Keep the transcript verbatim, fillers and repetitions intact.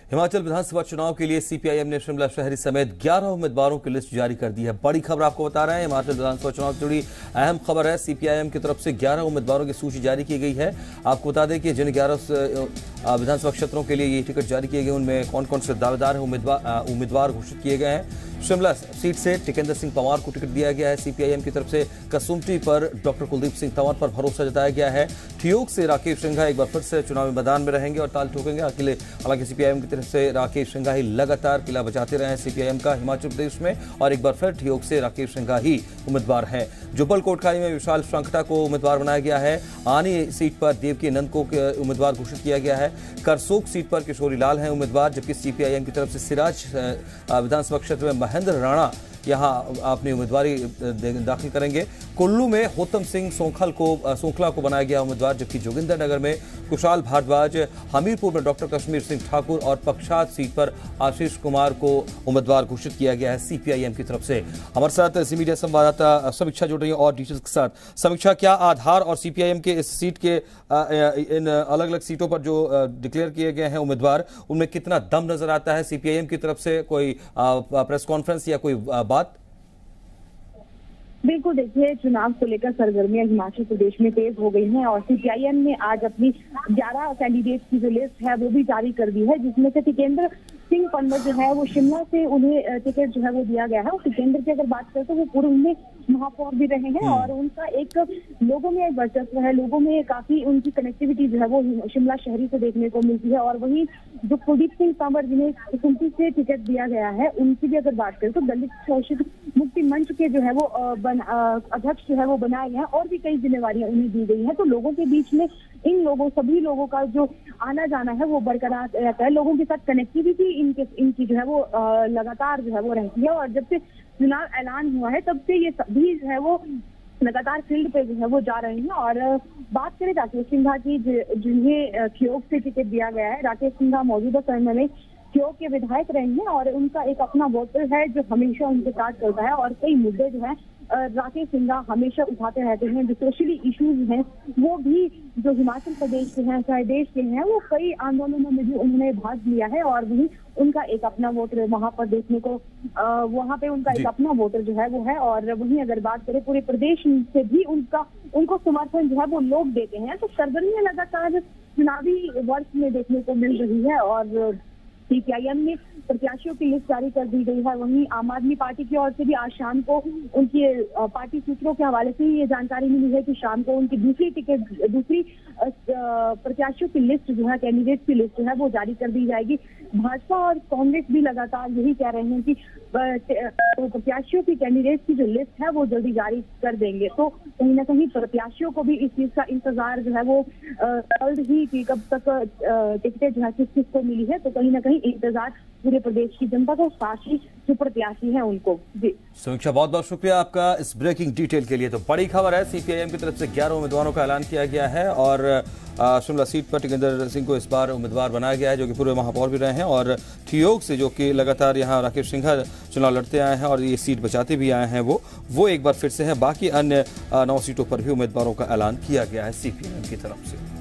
हिमाचल विधानसभा चुनाव के लिए सीपीआईएम ने शिमला शहरी समेत ग्यारह उम्मीदवारों की लिस्ट जारी कर दी है। बड़ी खबर आपको बता रहे हैं, हिमाचल विधानसभा चुनाव से जुड़ी अहम खबर है। सीपीआईएम की तरफ से ग्यारह उम्मीदवारों की सूची जारी की गई है। आपको बता दें कि जिन ग्यारह विधानसभा क्षेत्रों के लिए ये टिकट जारी किए गए उनमें कौन कौन से दावेदार हैं, उम्मीदवार उम्मीदवार घोषित किए गए हैं। शिमला सीट से टिकेंद्र सिंह पंवार को टिकट दिया गया है। सीपीआईएम की तरफ से कसुम्पटी पर डॉक्टर कुलदीप सिंह तंवर पर भरोसा जताया गया है। ठियोग से राकेश सिंघा एक बार फिर से चुनावी मैदान में रहेंगे और ताल ठोकेंगे। अकेले हालांकि सीपीआईएम की तरफ से राकेश सिंघा ही लगातार किला बचाते रहे हैं सीपीआईएम का हिमाचल प्रदेश में, और एक बार फिर ठियोग से राकेश सिंघा ही उम्मीदवार हैं। जुब्बल कोटखाई में विशाल श्रंखटा को उम्मीदवार बनाया गया है। आनी सीट पर देवकी नंद को उम्मीदवार घोषित किया गया है। करसोक सीट पर किशोरी लाल हैं उम्मीदवार, जबकि सीपीआईएम की तरफ से सिराज विधानसभा क्षेत्र में महेंद्र राणा यहां अपनी उम्मीदवारी दाखिल करेंगे। कुल्लू में होतम सिंह सोंखल को सोंखला को बनाया गया उम्मीदवार, जबकि जोगिंद्रनगर में कुशाल भारद्वाज, हमीरपुर में डॉक्टर कश्मीर सिंह ठाकुर और पक्षात सीट पर आशीष कुमार को उम्मीदवार घोषित किया गया है सीपीआईएम की तरफ से। हमारे साथ सी मीडिया संवाददाता समीक्षा जुड़ रही है और डिटेल्स के साथ। समीक्षा, क्या आधार और सीपीआईएम के इस सीट के इन अलग अलग सीटों पर जो डिक्लेयर किए गए हैं उम्मीदवार, उनमें कितना दम नजर आता है? सीपीआईएम की तरफ से कोई प्रेस कॉन्फ्रेंस या कोई बात? बिल्कुल, देखिए, चुनाव को लेकर सरगर्मियां हिमाचल प्रदेश में तेज हो गई हैं और सीपीआईएम ने आज अपनी ग्यारह कैंडिडेट की जो लिस्ट है वो भी जारी कर दी है, जिसमें से टिकेंद्र सिंह पंवर जो है वो शिमला से उन्हें टिकट जो है वो दिया गया है। और टिकेंद्र की अगर बात करें तो वो पूर्व में महापौर भी रहे हैं और उनका एक लोगों में एक वर्चस्व है, लोगों में काफी उनकी कनेक्टिविटी जो है वो शिमला शहरी से देखने को मिलती है। और वहीं जो कुलदीप सिंह तंवर जिन्हें कुंती से टिकट दिया गया है, उनकी भी अगर बात करें तो दलित शोषित मुक्ति मंच के जो है वो अध्यक्ष जो है वो बनाए गए हैं और भी कई जिम्मेवारियां उन्हें दी गई हैं। तो लोगों के बीच में इन लोगों सभी लोगों का जो आना जाना है वो बरकरार रहता है। लोगों के साथ कनेक्टिविटी इनके इनकी जो है वो लगातार जो है वो रहती है। और जब से चुनाव ऐलान हुआ है तब से ये सभी जो है वो लगातार फील्ड पे जो है वो जा रहे हैं। और बात करें राकेश सिंघा की, जिन्हें ठियोग से टिकट दिया गया है। राकेश सिंघा मौजूदा समय में ठियोग के विधायक रहे हैं और उनका एक अपना वोटर है जो हमेशा उनके साथ चलता है और कई मुद्दे जो है राकेश सिंघा हमेशा उठाते रहते हैं। जो सोशली इश्यूज हैं वो भी जो हिमाचल प्रदेश के हैं चाहे देश के हैं, वो कई आंदोलनों में भी उन्होंने भाग लिया है और वहीं उनका एक अपना वोटर वहां पर देखने को वहां पे उनका एक अपना वोटर जो है वो है। और वहीं अगर बात करें पूरे प्रदेश से भी उनका उनको समर्थन जो है वो लोग देते हैं। तो सरगर्मियां लगातार चुनावी वर्ष में देखने को मिल रही है और सीपीआईएम ने प्रत्याशियों की लिस्ट जारी कर दी गई है। वहीं आम आदमी पार्टी की ओर से भी आज शाम को उनकी पार्टी सूत्रों के हवाले से ये जानकारी मिली है कि शाम को उनकी दूसरी टिकट दूसरी प्रत्याशियों की लिस्ट जो है कैंडिडेट की लिस्ट जो है वो जारी कर दी जाएगी। भाजपा और कांग्रेस भी लगातार यही कह रहे हैं कि प्रत्याशियों की कैंडिडेट की जो लिस्ट है वो जल्दी जारी कर देंगे। तो कहीं ना कहीं प्रत्याशियों को भी इस चीज का इंतजार जो है वो जल्द ही कि कब तक टिकटें जो है किस किस को मिली है। तो कहीं ना कहीं इंतजार पूरे प्रदेश की जनता को, साथ ही जो प्रत्याशी हैं उनको। जी समीक्षा, बहुत बहुत शुक्रिया आपका इस ब्रेकिंग डिटेल के लिए। तो बड़ी खबर है, सीपीआईएम की तरफ से ग्यारह उम्मीदवारों का ऐलान किया गया है और शिमला सीट पर टिकेंद्र सिंह को इस बार उम्मीदवार बनाया गया है, जो कि पूर्व महापौर भी रहे हैं, और ठियोग से जो कि लगातार यहाँ राकेश सिंघा चुनाव लड़ते आए हैं और ये सीट बचाते भी आए हैं, वो वो एक बार फिर से है। बाकी अन्य नौ सीटों पर भी उम्मीदवारों का ऐलान किया गया है सीपीआईएम की तरफ से।